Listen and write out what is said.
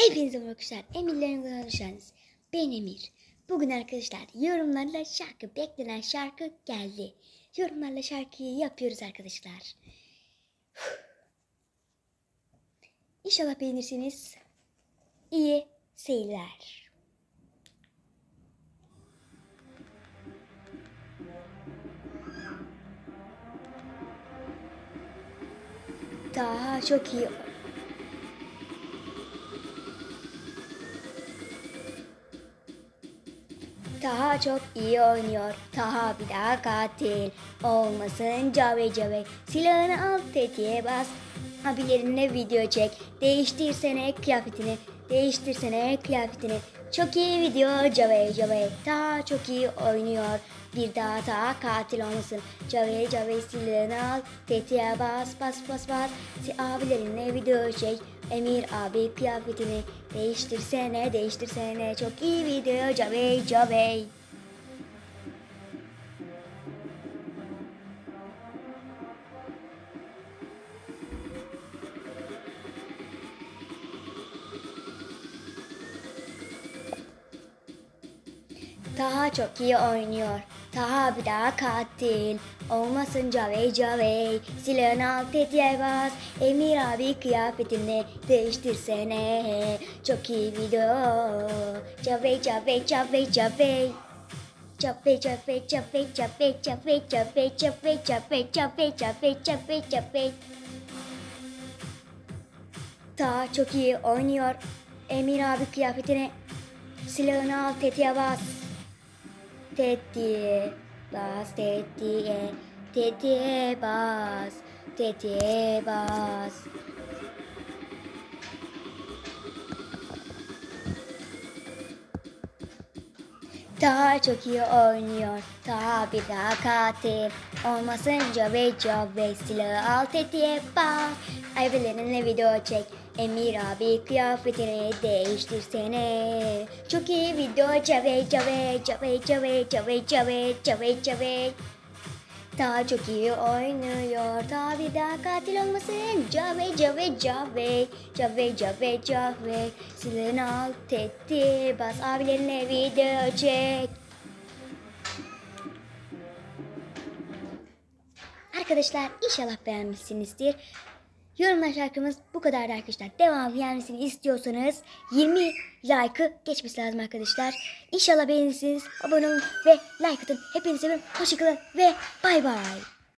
Hepinize merhaba arkadaşlar. Emirlerin kanalına hoş geldiniz. Ben Emir. Bugün arkadaşlar yorumlarla şarkı, beklenen şarkı geldi. Yorumlarla şarkıyı yapıyoruz arkadaşlar. İnşallah beğenirsiniz. İyi seyirler. Daha çok iyi. Taha çok iyi oynuyor. Taha bir daha katil olmasın cave cave. Silahını al, tetiğe bas. Abilerinle video çek. Değiştirsene kıyafetini. Değiştirsene kıyafetini. Çok iyi video cave cave. Taha çok iyi oynuyor. Bir daha Taha katil olmasın. Cave cave, silahını al, tetiğe bas bas bas bas. Abilerinle video çek. Emir abi kıyafetini değiştirsene, değiştirsene. Çok iyi video cavey cavey. Taha çok iyi oynuyor. Taha bir daha katil olmasın cavey cavey. Silahını al, tetiğe bas. Emir abi kıyafetini değiştirsene. Çok iyi video. Cavey cavey cavey cavey. Cavey cavey cavey cavey cavey cavey cavey cavey cavey cavey cavey cavey. Taha çok iyi oynuyor. Emir abi kıyafetini, silahını al, tetiğe bas. Tetiğe bas, tetiğe, tetiğe bas, tetiğe bas. Taha çok iyi oynuyor. Taha bir daha katil olmasın cave cave. Silahı al, tetiğe bas. Abilerinle video çek. Emir abi kıyafetini değiştirsene. Çok iyi video cave cave cave cave cave cave cave cave. Taha çok iyi oynuyor. Taha bir daha katil olmasın. Cave cave cave cave cave cave. Silahını al, tetiğe bas. Abilerine video çek. Arkadaşlar inşallah beğenmişsinizdir. Yorumlar şarkımız bu kadar arkadaşlar. Devam gelmesini istiyorsanız 20 like'ı geçmesi lazım arkadaşlar. İnşallah beğenirsiniz. Abone olun ve like atın. Hepinizi seviyorum. Hoşçakalın ve bay bay.